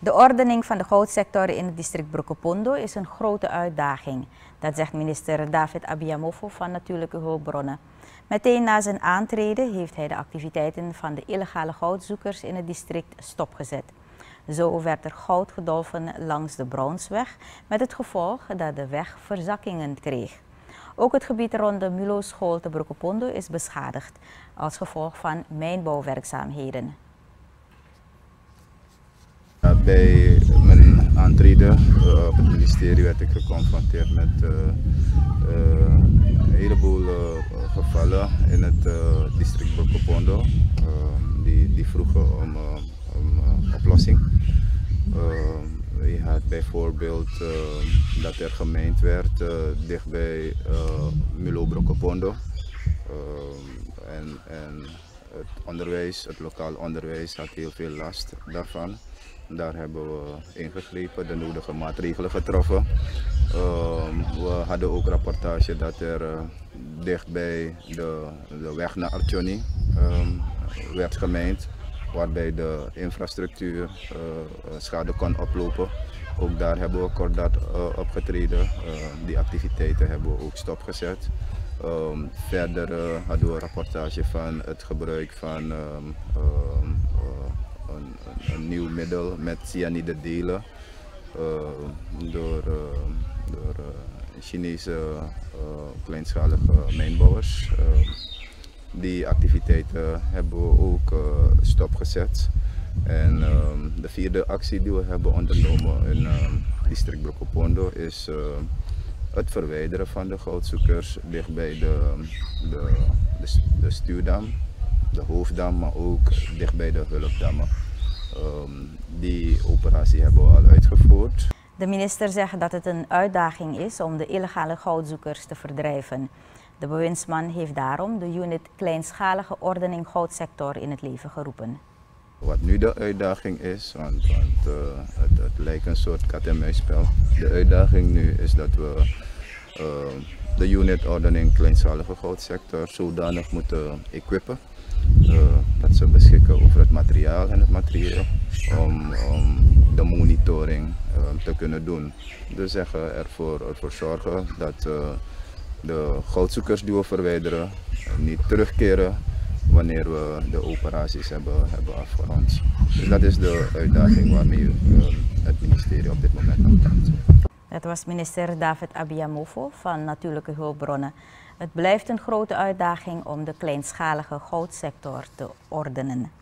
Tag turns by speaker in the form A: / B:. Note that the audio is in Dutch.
A: De ordening van de goudsector in het district Brokopondo is een grote uitdaging. Dat zegt minister David Abiamofo van Natuurlijke Hulpbronnen. Meteen na zijn aantreden heeft hij de activiteiten van de illegale goudzoekers in het district stopgezet. Zo werd er goud gedolven langs de Brownsweg, met het gevolg dat de weg verzakkingen kreeg. Ook het gebied rond de Mulo-school te Brokopondo is beschadigd als gevolg van mijnbouwwerkzaamheden.
B: Bij mijn aantreden op het ministerie werd ik geconfronteerd met een heleboel gevallen in het district Brokopondo die vroegen om oplossing. Je had bijvoorbeeld dat er gemeend werd dichtbij Mulo Brokopondo en het onderwijs, het lokaal onderwijs had heel veel last daarvan. Daar hebben we ingegrepen, de nodige maatregelen getroffen. We hadden ook rapportage dat er dichtbij de weg naar Archoni werd gemijnd, waarbij de infrastructuur schade kon oplopen. Ook daar hebben we kordaat opgetreden. Die activiteiten hebben we ook stopgezet. Verder hadden we een rapportage van het gebruik van een nieuw middel met cyanide delen door Chinese kleinschalige mijnbouwers. Die activiteiten hebben we ook stopgezet. En de vierde actie die we hebben ondernomen in district Brokopondo is het verwijderen van de goudzoekers dichtbij de stuwdam, de hoofddam, maar ook dichtbij de hulpdammen. Die operatie hebben we al uitgevoerd.
A: De minister zegt dat het een uitdaging is om de illegale goudzoekers te verdrijven. De bewindsman heeft daarom de unit Kleinschalige Ordening Goudsector in het leven geroepen.
B: Wat nu de uitdaging is, want het lijkt een soort kat-en-muisspel. De uitdaging nu is dat we de unit Ordening Kleinschalige Goudsector zodanig moeten equippen dat ze beschikken over het materiaal en het materieel om de monitoring te kunnen doen. Dus ervoor zorgen dat de goudzoekers die we verwijderen niet terugkeren wanneer we de operaties hebben afgerond. Dus dat is de uitdaging waarmee het ministerie op dit moment aan gaat.
A: Dat was minister David Abiamofo van Natuurlijke Hulpbronnen. Het blijft een grote uitdaging om de kleinschalige goudsector te ordenen.